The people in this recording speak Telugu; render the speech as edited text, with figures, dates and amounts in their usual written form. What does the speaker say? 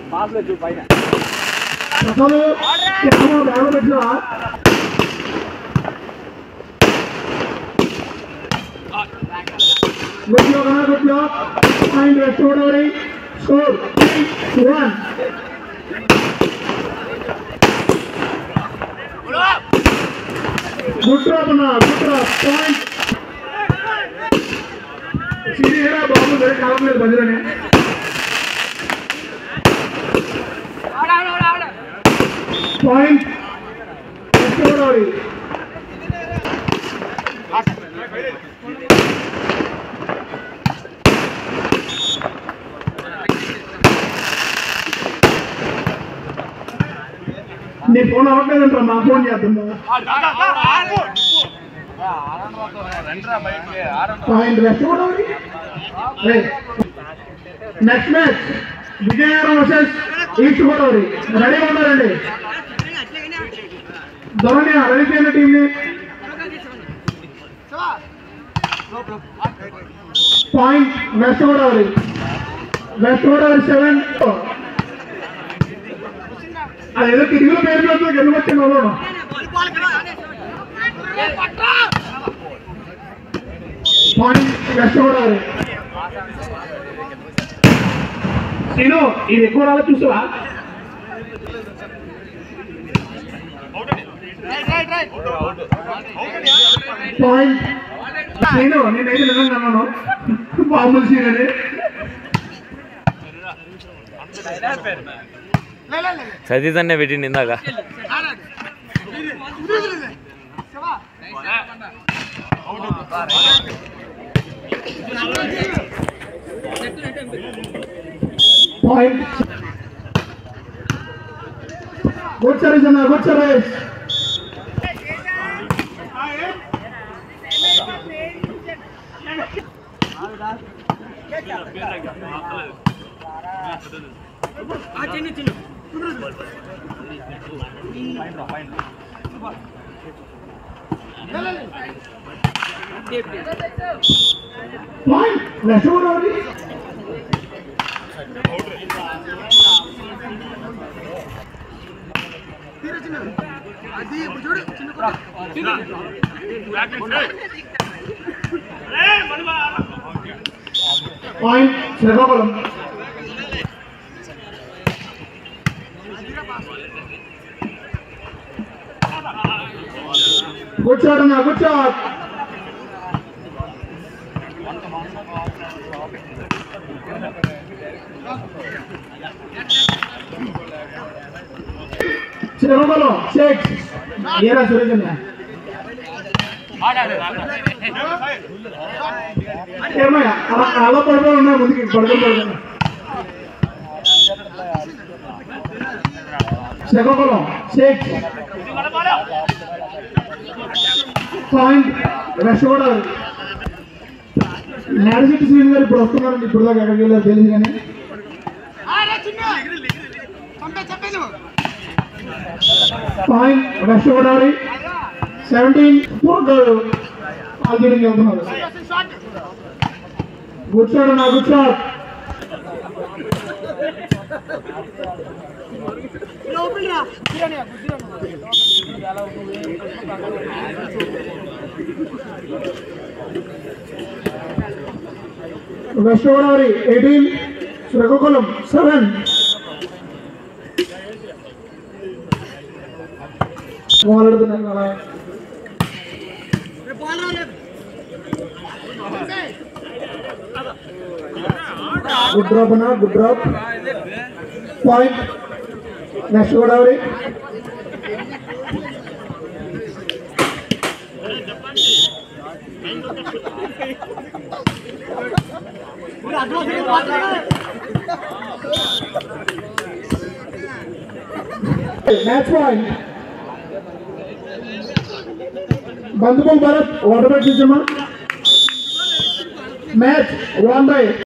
Good job. Find the score. Score 3-1. Good drop. Point. सीधी है ना बाबू मेरे काम में बज रहे हैं. Point. Score. నీ ఫోన్ అవ్వట్లేదంటారా మా ఫోన్ చేస్తుందా next match Vizianagaram versus East Godavari రెడీగా ఉన్నారండి ధోని రెడీ చేయండి టీంని పాయింట్ వెస్ట్ గోదావరి 7 అదేదో తిరుగులో పేరు ఎందుకు వచ్చింది పాయింట్ వెస్ట్ గోదావరి నేను ఇది ఎక్కువ రాలో చూసావా పాయింట్ నేనైతే నిజంగా మామూలు సీన్ అని సతీతన్నే పెట్టింది ఇందాక పాయింట్ గుడ్ సర్వీస్ అన్న good service point West Godavari point Srikakulam good shot అన్న గుడ్ షాట్ శ్రీకాకుళం 6 ఏరా సురేష్ అన్న ఏమయ్యా అలా పడుకొని ఉన్నా ముందుకి పడుకొని శ్రీకాకుళం 6 పాయింట్ వెస్ట్ గోదావరి నారెష్ శ్రీని గారు ఇప్పుడు వస్తున్నారండి ఇప్పుడు దాకా ఎక్కడికి వెళ్ళారు తెలియదు కానీ పాయింట్ వెస్ట్ గోదావరి 17 ఆల్రెడీ వెళ్తున్నారు గుడ్ షాట్ అన్న good shot West Godavari 18 Srikakulam 7 వాడుతున్నారు అలా గుడ్ డ్రాప్ అన్న good drop point West Godavari match point బంధుపల్ భరత్ వాటర్ బ్యాట్ మ్యాచ్ 1 by